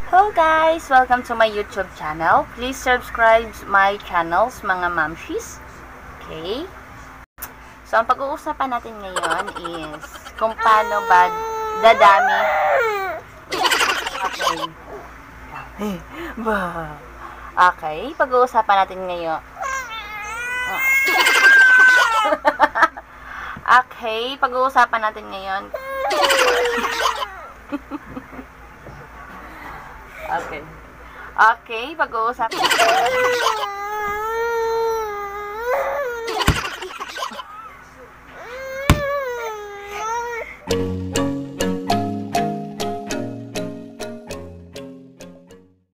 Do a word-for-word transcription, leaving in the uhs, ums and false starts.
Hello guys! Welcome to my YouTube channel. Please subscribe my channels, mga mamshis. Okay? So, ang pag-uusapan natin ngayon is kung paano ba dadami. Okay. Okay. Pag-uusapan natin ngayon. Okay. Pag-uusapan natin ngayon. Okay. Okay, pag-uusapan.